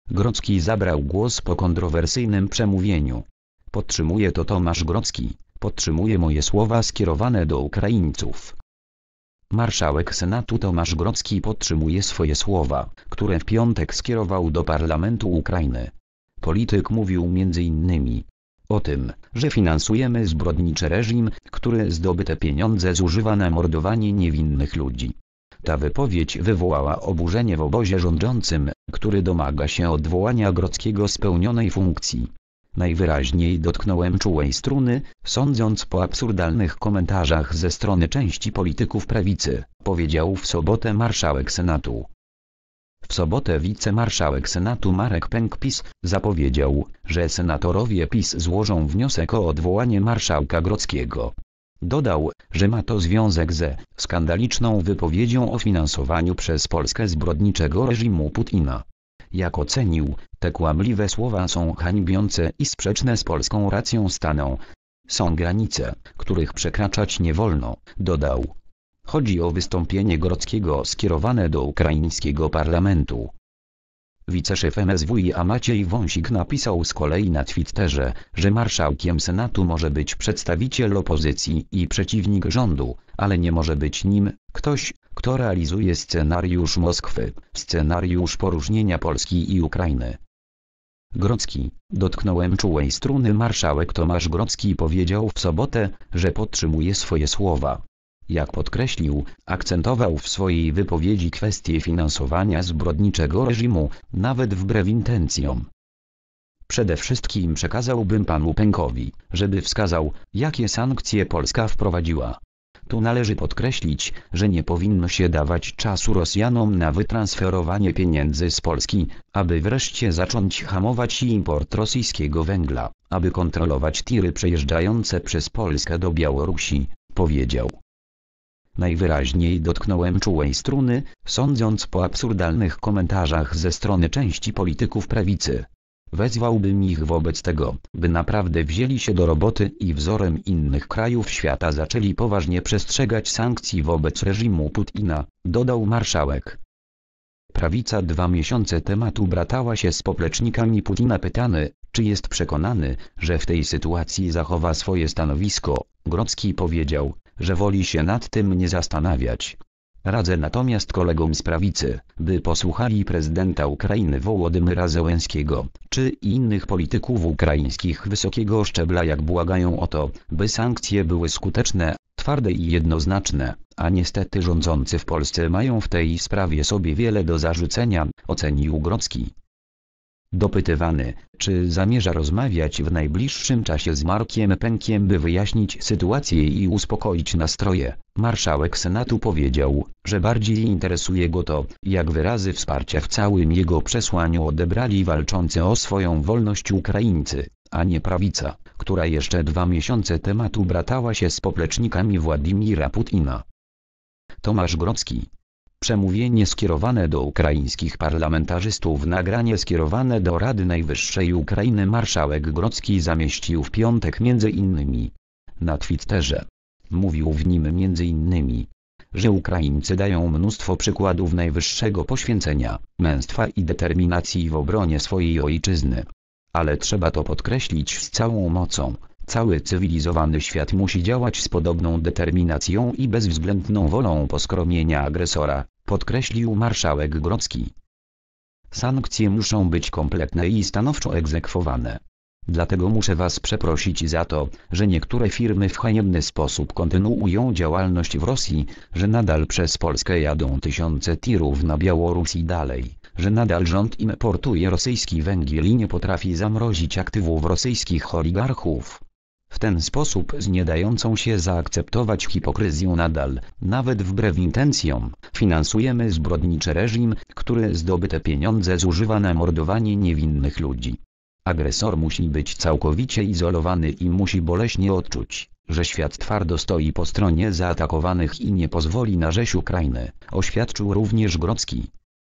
Grodzki zabrał głos po kontrowersyjnym przemówieniu. Podtrzymuje to Tomasz Grodzki, podtrzymuje moje słowa skierowane do Ukraińców. Marszałek Senatu Tomasz Grodzki podtrzymuje swoje słowa, które w piątek skierował do parlamentu Ukrainy. Polityk mówił m.in. o tym, że finansujemy zbrodniczy reżim, który zdobyte pieniądze zużywa na mordowanie niewinnych ludzi. Ta wypowiedź wywołała oburzenie w obozie rządzącym, który domaga się odwołania Grodzkiego z pełnionej funkcji. Najwyraźniej dotknąłem czułej struny, sądząc po absurdalnych komentarzach ze strony części polityków prawicy, powiedział w sobotę marszałek Senatu. W sobotę wicemarszałek Senatu Marek Pęk PiS zapowiedział, że senatorowie PiS złożą wniosek o odwołanie marszałka Grodzkiego. Dodał, że ma to związek ze skandaliczną wypowiedzią o finansowaniu przez Polskę zbrodniczego reżimu Putina. Jak ocenił, te kłamliwe słowa są hańbiące i sprzeczne z polską racją stanu. Są granice, których przekraczać nie wolno, dodał. Chodzi o wystąpienie Grodzkiego skierowane do ukraińskiego parlamentu. Wiceszef MSWiA Maciej Wąsik napisał z kolei na Twitterze, że marszałkiem Senatu może być przedstawiciel opozycji i przeciwnik rządu, ale nie może być nim ktoś, kto realizuje scenariusz Moskwy, scenariusz poróżnienia Polski i Ukrainy. Grodzki, dotknąłem czułej struny. Marszałek Tomasz Grodzki powiedział w sobotę, że podtrzymuje swoje słowa. Jak podkreślił, akcentował w swojej wypowiedzi kwestię finansowania zbrodniczego reżimu, nawet wbrew intencjom. Przede wszystkim przekazałbym panu Pękowi, żeby wskazał, jakie sankcje Polska wprowadziła. Tu należy podkreślić, że nie powinno się dawać czasu Rosjanom na wytransferowanie pieniędzy z Polski, aby wreszcie zacząć hamować import rosyjskiego węgla, aby kontrolować tiry przejeżdżające przez Polskę do Białorusi, powiedział. Najwyraźniej dotknąłem czułej struny, sądząc po absurdalnych komentarzach ze strony części polityków prawicy. Wezwałbym ich wobec tego, by naprawdę wzięli się do roboty i wzorem innych krajów świata zaczęli poważnie przestrzegać sankcji wobec reżimu Putina, dodał marszałek. Prawica 2 miesiące temu bratała się z poplecznikami Putina. Pytany, czy jest przekonany, że w tej sytuacji zachowa swoje stanowisko, Grodzki powiedział, że woli się nad tym nie zastanawiać. Radzę natomiast kolegom z prawicy, by posłuchali prezydenta Ukrainy Wołodymyra Zełenskiego, czy innych polityków ukraińskich wysokiego szczebla, jak błagają o to, by sankcje były skuteczne, twarde i jednoznaczne, a niestety rządzący w Polsce mają w tej sprawie sobie wiele do zarzucenia, ocenił Grodzki. Dopytywany, czy zamierza rozmawiać w najbliższym czasie z Markiem Pękiem, by wyjaśnić sytuację i uspokoić nastroje, marszałek Senatu powiedział, że bardziej interesuje go to, jak wyrazy wsparcia w całym jego przesłaniu odebrali walczący o swoją wolność Ukraińcy, a nie prawica, która jeszcze 2 miesiące temu bratała się z poplecznikami Władimira Putina. Tomasz Grodzki. Przemówienie skierowane do ukraińskich parlamentarzystów. Nagranie skierowane do Rady Najwyższej Ukrainy. Marszałek Grodzki zamieścił w piątek m.in. na Twitterze. Mówił w nim m.in., że Ukraińcy dają mnóstwo przykładów najwyższego poświęcenia, męstwa i determinacji w obronie swojej ojczyzny. Ale trzeba to podkreślić z całą mocą. Cały cywilizowany świat musi działać z podobną determinacją i bezwzględną wolą poskromienia agresora, podkreślił marszałek Grodzki. Sankcje muszą być kompletne i stanowczo egzekwowane. Dlatego muszę was przeprosić za to, że niektóre firmy w haniebny sposób kontynuują działalność w Rosji, że nadal przez Polskę jadą tysiące tirów na Białoruś i dalej, że nadal rząd importuje rosyjski węgiel i nie potrafi zamrozić aktywów rosyjskich oligarchów. W ten sposób z nie dającą się zaakceptować hipokryzją nadal, nawet wbrew intencjom, finansujemy zbrodniczy reżim, który zdobyte pieniądze zużywa na mordowanie niewinnych ludzi. Agresor musi być całkowicie izolowany i musi boleśnie odczuć, że świat twardo stoi po stronie zaatakowanych i nie pozwoli na rzeź Ukrainy, oświadczył również Grodzki.